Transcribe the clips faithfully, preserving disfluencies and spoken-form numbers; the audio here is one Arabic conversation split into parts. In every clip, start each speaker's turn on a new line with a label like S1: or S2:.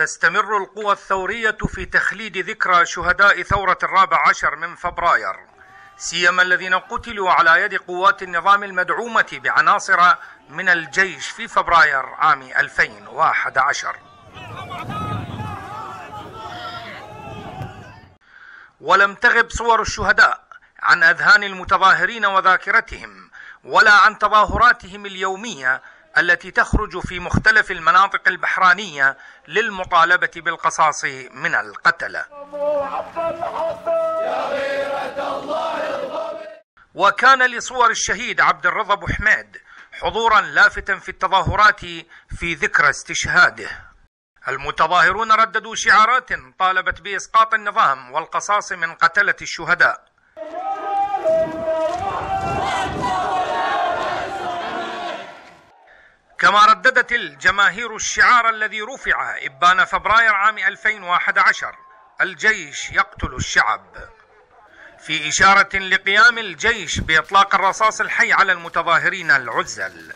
S1: تستمر القوى الثورية في تخليد ذكرى شهداء ثورة الرابع عشر من فبراير، سيما الذين قتلوا على يد قوات النظام المدعومة بعناصر من الجيش في فبراير عام ألفين وأحد عشر. ولم تغب صور الشهداء عن أذهان المتظاهرين وذاكرتهم، ولا عن تظاهراتهم اليومية التي تخرج في مختلف المناطق البحرانية للمطالبة بالقصاص من القتلة. وكان لصور الشهيد عبد الرضا أبو حميد حضورا لافتا في التظاهرات في ذكرى استشهاده. المتظاهرون رددوا شعارات طالبت بإسقاط النظام والقصاص من قتلة الشهداء. كما رددت الجماهير الشعار الذي رفع إبان فبراير عام ألفين وأحد عشر: الجيش يقتل الشعب، في إشارة لقيام الجيش بإطلاق الرصاص الحي على المتظاهرين العزل.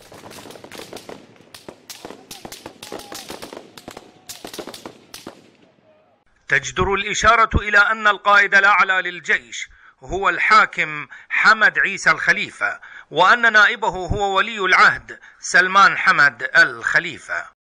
S1: تجدر الإشارة إلى أن القائد الأعلى للجيش هو الحاكم حمد عيسى الخليفة، وأن نائبه هو ولي العهد سلمان حمد الخليفة.